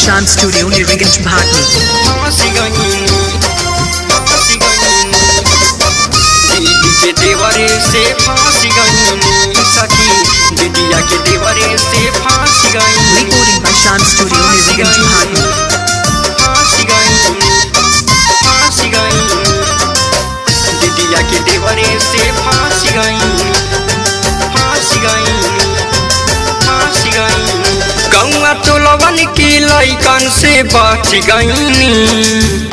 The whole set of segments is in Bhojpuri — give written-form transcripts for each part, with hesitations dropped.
Prashant Studio, Nirviganj, Bhatni. के देवरे से फांसी गई सखी, दीदिया के देवरे से फांसी गई। Recording by Prashant Studio, Nirviganj, Bhatni. फांसी गई दीदिया के देवरे से फांसी गई। गौआ टोलवन की लइकन से बच गई।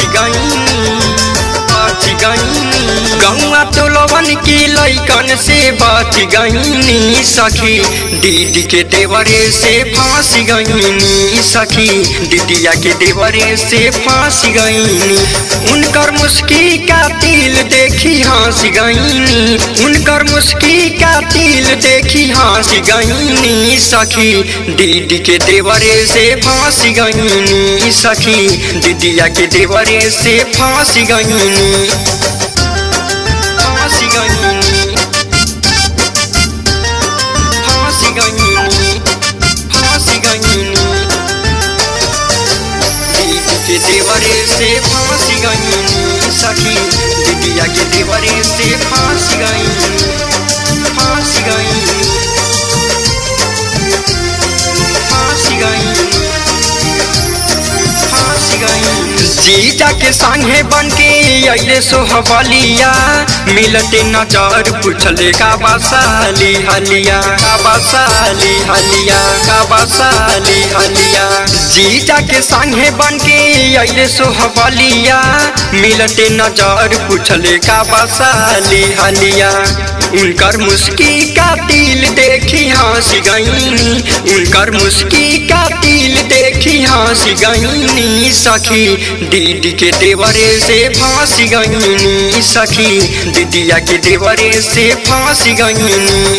गौआ टोलवन की लइकन से बच गई सखी, दीदी के देवरे से फांसी गई सखी, दीदिया के देवरे से फांसी गई। उनकर मुस्की का तिल देखी हंस गई, उनकर मुस्की का तिल देखी हंस गई सखी, दीदी के देवरे से फांसी गई सखी, दीदिया के देवरे से फांसी गई। के देवरे से फांसी गई सखी, दीदिया के देवरे से फांसी गई। जीजा के संगे बन के अइले सोहबलिया, मिलते नजर पूछले का बसाली हलिया। जीजा के संगे बन के अइले सोहबलिया, मिलते नजर पूछले का बसाली हलिया। उनकर मुस्की का तिल देखी हंस गई, उनकर मुस्की का तिल देखी हंस गई सखी, दीदी के देवरे से फांसी गई सखी, दीदिया के देवरे से फांसी गई।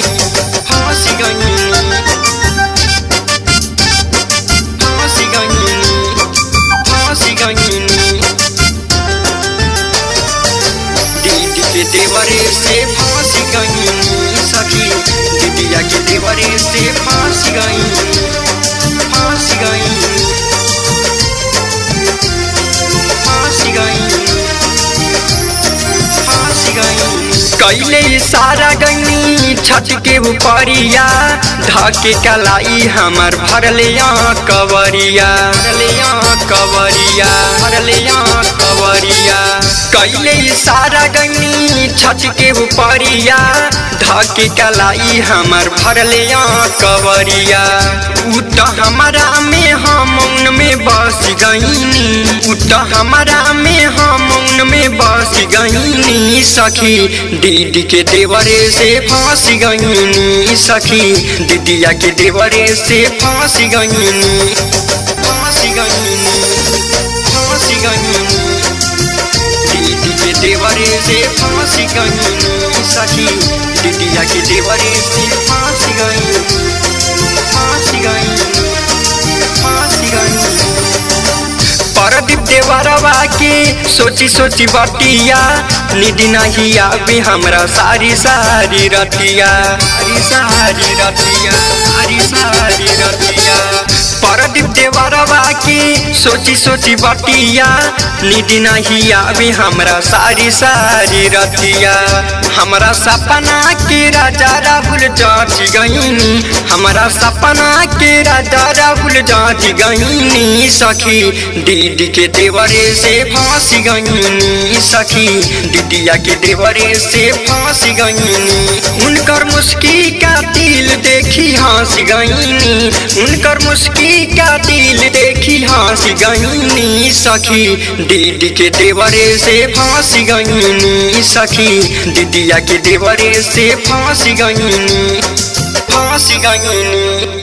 दीदी के देवरे से फांसी गई सखी, दीदिया के देवरे से फांसी गई। कैले इशारा गई छत के ऊपरिया, ढाके कलाई हमर भरलिया कवरिया। कैले इशारा गई छत के ऊपरिया, ढाके कलाई हमर भरलिया कवरिया। उत हमारा में हम उनमें बस गई, उत हमारा में हम उनमें बस गई सखी, दीदी के देवरे से फांसी गई सखी, दीदिया के देवरे से फांसी गई। दीदी के देवरे से फांसी गई सखी, दीदिया के देवरे से फांसी गई। परदीप देवरवा के सोची सोची बटिया, निधि नहीं आवे हमरा सारी रतिया। परदीप देवरवा के सोची सोची बटिया, निधि नहीं आवे हमरा सारी रतिया। हमरा सपना के राजा राहुल जाच गईनी, हमरा सपना के राजा राहुल जाच गईनी सखी, दीदी के देवरे से फांसी गई सखी, दीदिया के देवरे से फांसी गई। उनकर मुस्की का तिल देखी हंस गई, उनकर मुस्की का तिल देखी हंस गई सखी, दीदी के देवरे से फांसी गई सखी, दीदिया के देवरे से फांसी गई।